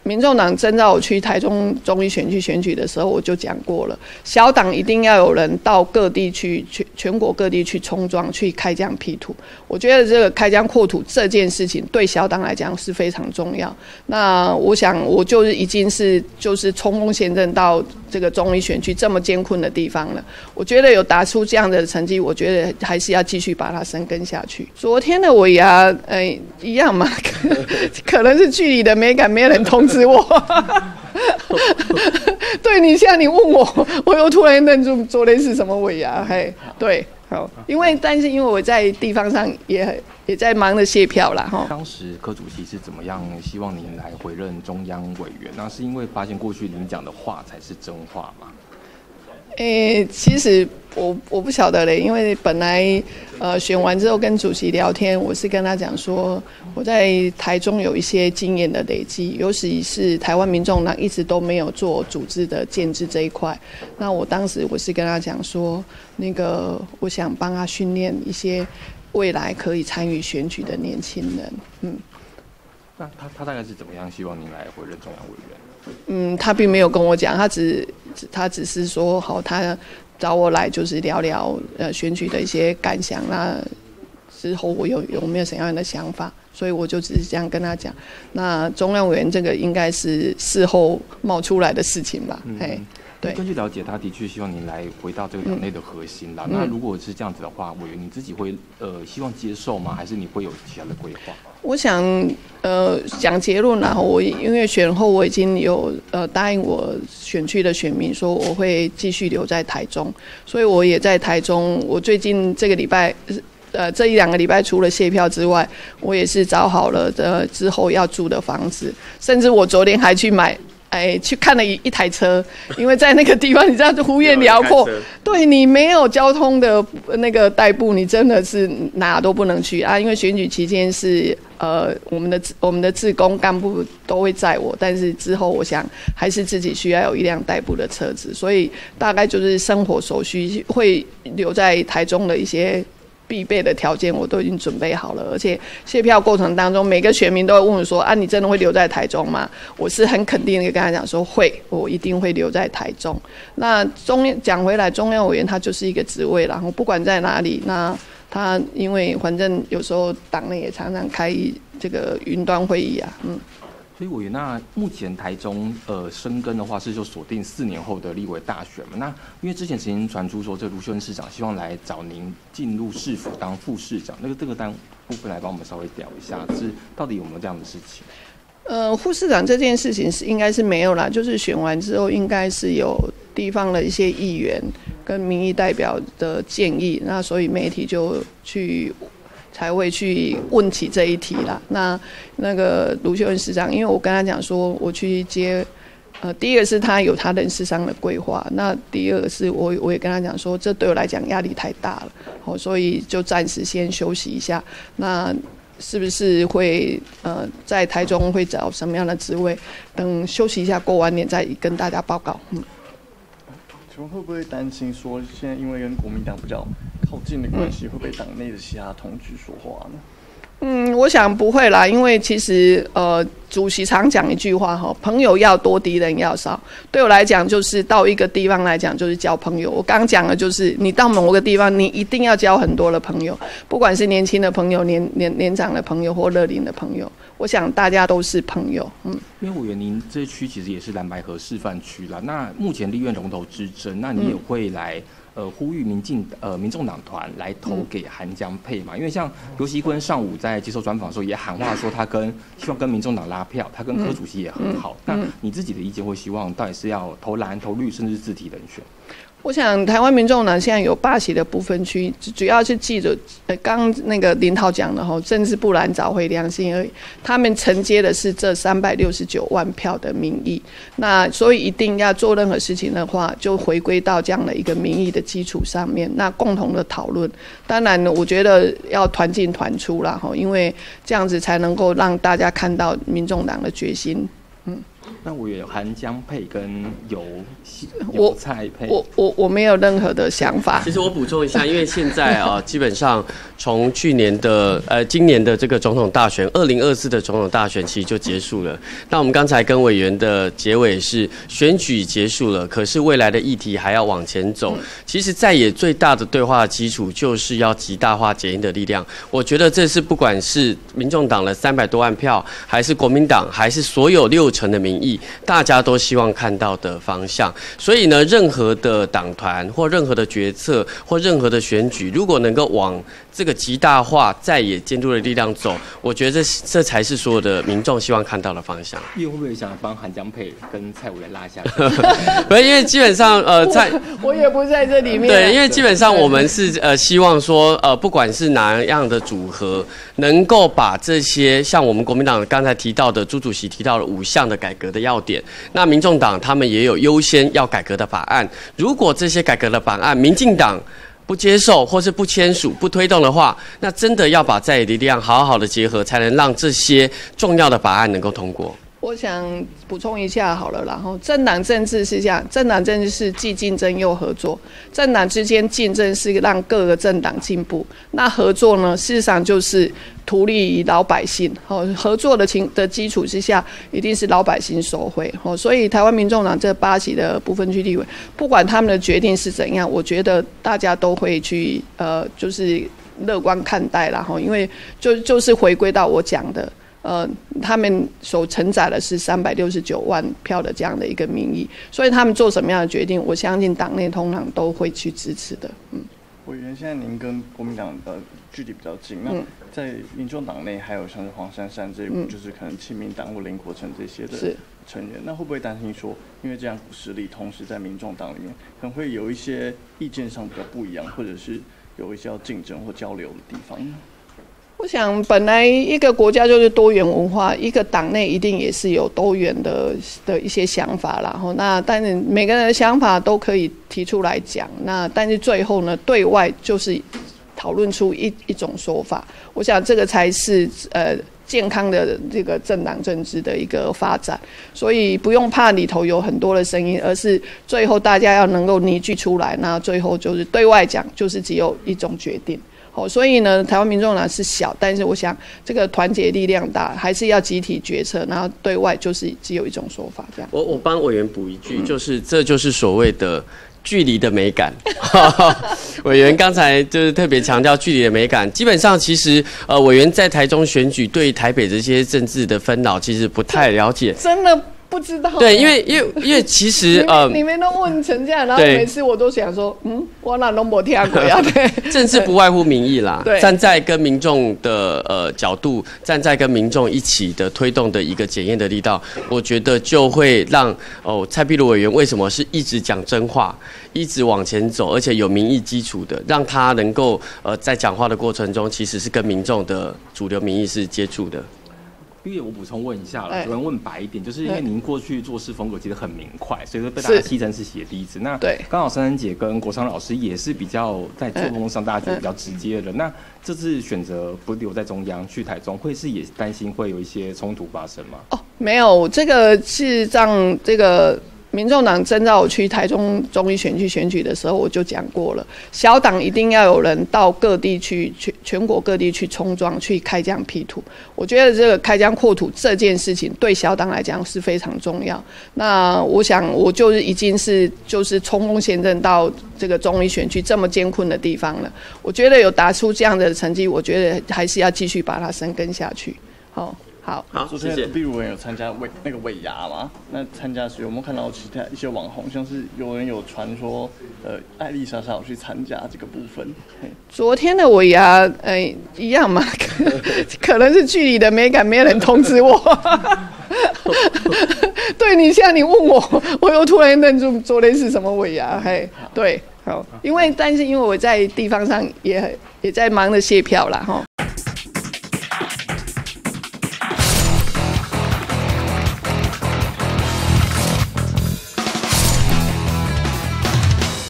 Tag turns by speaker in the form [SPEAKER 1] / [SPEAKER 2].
[SPEAKER 1] 民众党征召我去台中中医选区选举的时候，我就讲过了，小党一定要有人到各地去，全国各地去冲撞，去开疆辟土。我觉得这个开疆扩土这件事情对小党来讲是非常重要。那我想我就是已经是就是冲锋陷阵到这个中医选区这么艰困的地方了。我觉得有打出这样的成绩，我觉得还是要继续把它深耕下去。昨天的尾牙，一样嘛，可能是距离的美感，没有人通知我。对，你现在你问我，我又突然愣住，昨天是什么尾牙？嘿，对，好，但是因为我在地方上也在忙着谢票啦，哈。
[SPEAKER 2] 当时柯主席是怎么样希望您来回任中央委员？那是因为发现过去您讲的话才是真话吗？
[SPEAKER 1] 其实我不晓得嘞，因为本来选完之后跟主席聊天，我是跟他讲说我在台中有一些经验的累积，尤其是台湾民众党一直都没有做组织的建制这一块。那我当时我是跟他讲说，那个我想帮他训练一些未来可以参与选举的年轻人。
[SPEAKER 2] 那他大概是怎么样希望您来回任中央委员？
[SPEAKER 1] 他并没有跟我讲，他只是说好，他找我来就是聊聊选举的一些感想，那之后我有没有什么样的想法，所以我就只是这样跟他讲。那中央委员这个应该是事后冒出来的事情吧？对。
[SPEAKER 2] 根据了解，他的确希望您来回到这个党内的核心啦。那如果是这样子的话，委员你自己会希望接受吗？还是你会有其他的规划？
[SPEAKER 1] 我想讲结论啦，因为选后我已经有答应我选区的选民说我会继续留在台中，所以我也在台中。我最近这个礼拜这一两个礼拜除了谢票之外，我也是找好了之后要住的房子，甚至我昨天还去去看了一台车，因为在那个地方，你知道忽远辽阔，对你没有交通的那个代步，你真的是哪都不能去啊。因为选举期间是我们的志工干部都会载我，但是之后我想还是自己需要有一辆代步的车子，所以大概就是生活所需会留在台中的一些必备的条件我都已经准备好了，而且谢票过程当中，每个选民都会问我说：“啊，你真的会留在台中吗？”我是很肯定的跟他讲说会，我一定会留在台中。那讲回来，中央委员他就是一个职位，然后不管在哪里，那他因为反正有时候党内也常常开这个云端会议啊，
[SPEAKER 2] 所以委员，那目前台中深耕的话是就锁定4年后的立委大选嘛？那因为之前曾经传出说，这卢秀燕市长希望来找您进入市府当副市长，这个部分来帮我们稍微聊一下，是到底有没有这样的事情？
[SPEAKER 1] 副市长这件事情应该是没有啦，就是选完之后应该是有地方的一些议员跟民意代表的建议，那所以媒体就才会去问起这一题啦。那个卢秀燕市长，因为我跟他讲说，我去接，第一个是他有他人事上的规划，那第二个是我也跟他讲说，这对我来讲压力太大了，所以就暂时先休息一下。那是不是会在台中会找什么样的职位？等休息一下过完年再跟大家报告。
[SPEAKER 3] 请问会不会担心说，现在因为跟国民党比较靠近的关系，会被党内的其他同志说话呢？
[SPEAKER 1] 我想不会啦，因为其实主席常讲一句话哈，朋友要多，敌人要少。对我来讲，就是到一个地方来讲，就是交朋友。我刚讲的就是，你到某个地方，你一定要交很多的朋友，不管是年轻的朋友、年长的朋友或乐龄的朋友。我想大家都是朋友。
[SPEAKER 2] 因为委员，您这区其实也是蓝白河示范区啦。那目前立院龙头之争，那你也会来呼吁民众党团来投给韩江配嘛？因为像游锡堃上午在接受专访的时候也喊话说，希望跟民众党拉票，他跟柯主席也很好。那你自己的意见会希望到底是要投蓝、投绿，甚至是自提人选？
[SPEAKER 1] 我想台湾民众党现在有8席的不分区，主要是记着刚那个林涛讲的吼，政治不然找回良心而已。他们承接的是这369万票的民意，那所以一定要做任何事情的话，就回归到这样的一个民意的基础上面，那共同的讨论。当然，我觉得要团进团出啦，因为这样子才能够让大家看到民众党的决心。
[SPEAKER 2] 那我有韩江配跟油菜配，
[SPEAKER 1] 我没有任何的想法。
[SPEAKER 4] 其实我补充一下，因为现在基本上从去年的今年的这个总统大选，2024的总统大选其实就结束了。那我们刚才跟委员的结尾是选举结束了，可是未来的议题还要往前走。其实在野最大的对话的基础就是要极大化检验的力量。我觉得这是不管是民众党的300多万票，还是国民党，还是所有60%的民意，大家都希望看到的方向。所以呢，任何的党团或任何的决策或任何的选举，如果能够往这个极大化在野监督的力量走，我觉得这才是所有的民众希望看到的方向。
[SPEAKER 2] 议员会不会想帮韩江配跟蔡委员拉下？
[SPEAKER 4] 不是，因为基本上
[SPEAKER 1] 我也不在这里面。
[SPEAKER 4] 对，因为基本上我们是希望说不管是哪样的组合，能够把这些像我们国民党刚才提到的朱主席提到的5项的改革的要点，那民众党他们也有优先要改革的法案。如果这些改革的法案，民进党不接受或是不签署、不推动的话，那真的要把在野力量好好的结合，才能让这些重要的法案能够通过。
[SPEAKER 1] 我想补充一下好了，然后政党政治是这样，政党政治是既竞争又合作，政党之间竞争是让各个政党进步，那合作呢，事实上就是图利于老百姓。合作的基础之下，一定是老百姓受惠。所以台湾民众党这8席的不分区立委，不管他们的决定是怎样，我觉得大家都会去就是乐观看待啦，因为就是回归到我讲的。他们所承载的是369万票的这样的一个民意，所以他们做什么样的决定，我相信党内通常都会去支持的。
[SPEAKER 3] 委员，现在您跟国民党距离比较近，那在民众党内还有像是黄珊珊这就是可能亲民党或林国成这些的成员，那会不会担心说，因为这样股势力同时在民众党里面，可能会有一些意见上比较不一样，或者是有一些要竞争或交流的地方呢？
[SPEAKER 1] 我想，本来一个国家就是多元文化，一个党内一定也是有多元的一些想法啦。那但是每个人的想法都可以提出来讲，那但是最后呢，对外就是讨论出一种说法。我想这个才是健康的这个政党政治的一个发展，所以不用怕里头有很多的声音，而是最后大家要能够凝聚出来，那最后就是对外讲，就是只有一种决定。所以呢，台湾民众党是小，但是我想这个团结力量大，还是要集体决策，然后对外就是只有一种说法这样。
[SPEAKER 4] 我帮委员补一句，就是这就是所谓的距离的美感。委员刚才就是特别强调距离的美感，基本上其实委员在台中选举对台北这些政治的纷扰其实不太了解，
[SPEAKER 1] 真的。不知道。
[SPEAKER 4] 对，因为其实
[SPEAKER 1] 你们都问成这样，然后每次我都想说，我哪都没听过呀？对，
[SPEAKER 4] 政治不外乎民意啦。
[SPEAKER 1] 对，
[SPEAKER 4] 站在跟民众的角度，站在跟民众一起的推动的一个检验的力道，我觉得就会让蔡壁如委员为什么是一直讲真话，一直往前走，而且有民意基础的，让他能够在讲话的过程中，其实是跟民众的主流民意是接触的。
[SPEAKER 2] 因为我补充问一下了，主任问白一点，就是因为您过去做事风格其实很明快，所以说被大家戏称是血滴子。那刚好珊珊姐跟国昌老师也是比较在作风上大家觉得比较直接的人。那这次选择不留在中央去台中，会是也担心会有一些冲突发生吗？
[SPEAKER 1] 没有，这个是让这个。民众党征召我去台中中医选区选举的时候，我就讲过了，小党一定要有人到各地去，全国各地去冲撞，去开疆辟土。我觉得这个开疆扩土这件事情对小党来讲是非常重要。那我想我就是已经是就是冲锋陷阵到这个中医选区这么艰困的地方了。我觉得有打出这样的成绩，我觉得还是要继续把它深耕下去。好，
[SPEAKER 3] 昨天壁如委员有参加那个尾牙嘛？那参加时有没有看到其他一些网红，像是有人有传说，艾丽莎莎有去参加这个部分？
[SPEAKER 1] 昨天的尾牙，一样嘛，可能是距离的美感，没人通知我。对你，像你问我，我又突然愣住，昨天是什么尾牙？对，好，但是因为我在地方上也在忙着谢票啦，